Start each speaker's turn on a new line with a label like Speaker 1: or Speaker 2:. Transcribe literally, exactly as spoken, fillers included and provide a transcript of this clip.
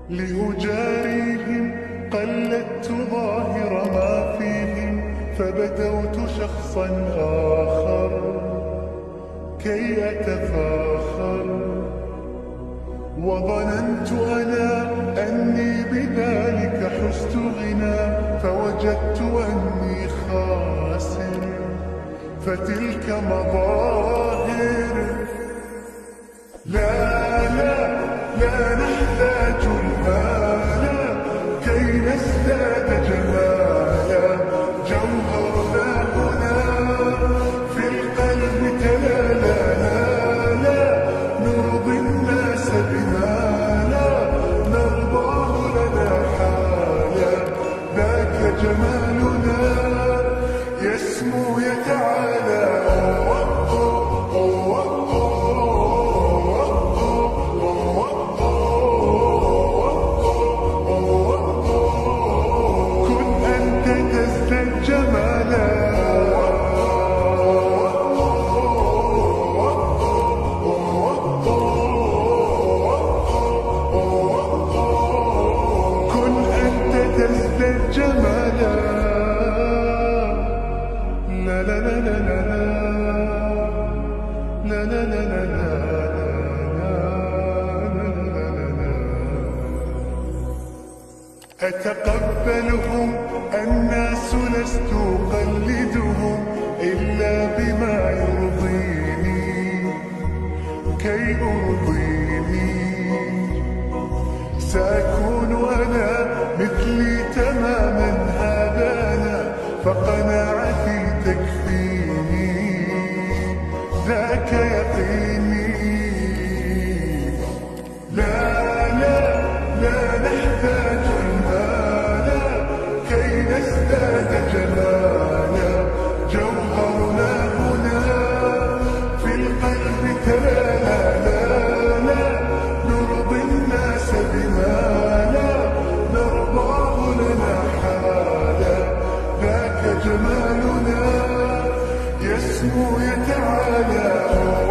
Speaker 1: لأجاريهم قلدت ظاهر ما فيهم، فبدوت شخصا آخر كي أتفاخر، وظننت أنا أني بذلك حزت غنى، فوجدت أني خاسر. فتلك مظاهر. لا لا لا نحتاج المال كي نزداد جمالا، جوهرنا هنا في القلب تلالا. لا لا نرضي الناس بما لا نرضاه لنا حالا، ذاك جمالنا يسمو يتعالى. أتقبلهم الناس لست أقلدهم إلا بما يرضيني كي أرضيني. سأكون أنا مثلي تماما، هذا أنا فقناعتي تكفيني، ذاك يقيني. لا لا لا نحتاج المال كي نزداد جمالا، جوهرنا هنا في القلب تلالا. لا لا نرضي الناس بما لا نرضاه لنا حالا، ذاك جمالنا يسمو يتعالى.